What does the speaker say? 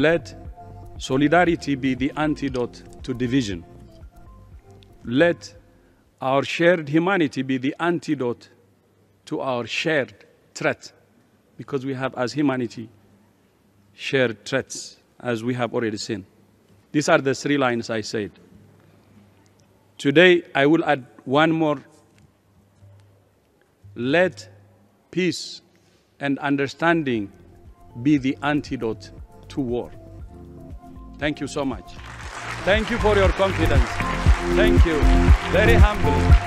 Let solidarity be the antidote to division. Let our shared humanity be the antidote to our shared threat, because we have, as humanity, shared threats, as we have already seen. These are the 3 lines I said. Today, I will add one more. Let peace and understanding be the antidote to war. Thank you so much. Thank you for your confidence. Thank you. Very humble.